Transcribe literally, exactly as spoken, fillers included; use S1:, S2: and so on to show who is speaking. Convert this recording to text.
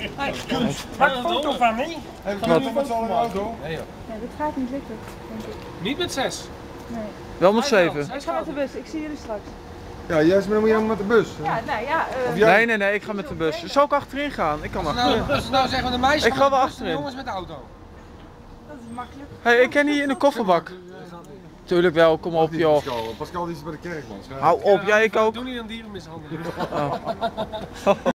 S1: Maak een foto van me.
S2: Hey, we gaan toch met z'n allen in de auto?
S3: Nee, joh.
S4: Nee, dat gaat niet lukken, denk ik.
S3: Niet met zes.
S4: Nee.
S5: Wel met zeven.
S4: Ik ga met de bus, ik zie jullie straks.
S2: Ja, jij is, maar dan moet jij met de bus.
S4: Ja, nou ja. Uh,
S2: Of jij-
S5: Nee, nee, nee, ik ga met de bus. Zal ik achterin gaan? Ik kan
S3: Als
S5: achterin.
S3: nou, als nou zeggen we de meisjes
S5: Ik ga
S3: met
S5: wel
S3: de bus en de
S5: achterin.
S3: jongens met de auto.
S4: dat is makkelijk.
S5: Hé, hey, ik ken hier in de kofferbak. Tuurlijk wel, kom op joh.
S2: Pascal, Pascal die is bij de kerk, man.
S5: Hou op, jij ik ook.
S3: Doe niet aan dierenmishandeling.
S5: Oh.